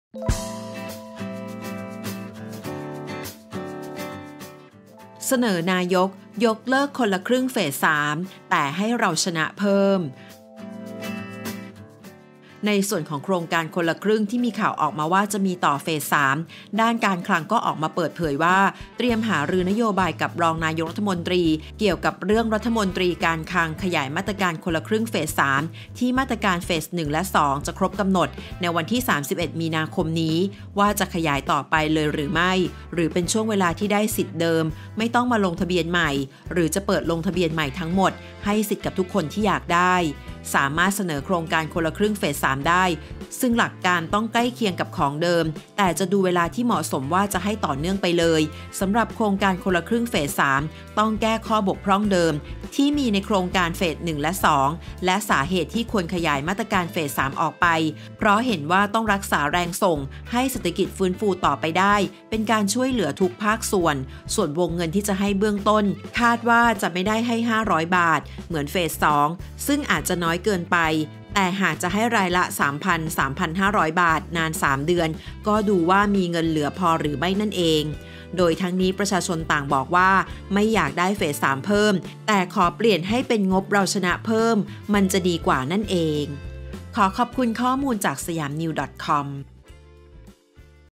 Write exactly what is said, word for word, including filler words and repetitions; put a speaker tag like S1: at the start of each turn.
S1: เสนอนายกยกเลิกคนละครึ่งเฟสสามแต่ให้เราชนะเพิ่มในส่วนของโครงการคนละครึ่งที่มีข่าวออกมาว่าจะมีต่อเฟสสามด้านการคลังก็ออกมาเปิดเผยว่าเตรียมหารือนโยบายกับรองนายกรัฐมนตรีเกี่ยวกับเรื่องรัฐมนตรีการคลังขยายมาตรการคนละครึ่งเฟสสามที่มาตรการเฟสหนึ่งและสองจะครบกำหนดในวันที่สามสิบเอ็ดมีนาคมนี้ว่าจะขยายต่อไปเลยหรือไม่หรือเป็นช่วงเวลาที่ได้สิทธิ์เดิมไม่ต้องมาลงทะเบียนใหม่หรือจะเปิดลงทะเบียนใหม่ทั้งหมดให้สิทธิ์กับทุกคนที่อยากได้สามารถเสนอโครงการคนละครึ่งเฟสสามได้ซึ่งหลักการต้องใกล้เคียงกับของเดิมแต่จะดูเวลาที่เหมาะสมว่าจะให้ต่อเนื่องไปเลยสำหรับโครงการคนละครึ่งเฟสสามต้องแก้ข้อบกพร่องเดิมที่มีในโครงการเฟสหนึ่งและสองและสาเหตุที่ควรขยายมาตรการเฟสสามออกไปเพราะเห็นว่าต้องรักษาแรงส่งให้เศรษฐกิจฟื้นฟูต่อไปได้เป็นการช่วยเหลือทุกภาคส่วนส่วนวงเงินที่จะให้เบื้องต้นคาดว่าจะไม่ได้ให้ห้าร้อยบาทเหมือนเฟสสองซึ่งอาจจะน้อยเกินไปแต่หากจะให้รายละ สามพัน สามพันห้าร้อย บาทนานสามเดือนก็ดูว่ามีเงินเหลือพอหรือไม่นั่นเองโดยทั้งนี้ประชาชนต่างบอกว่าไม่อยากได้เฟสสามเพิ่มแต่ขอเปลี่ยนให้เป็นงบเราชนะเพิ่มมันจะดีกว่านั่นเองขอขอบคุณข้อมูลจากสยามนิว .com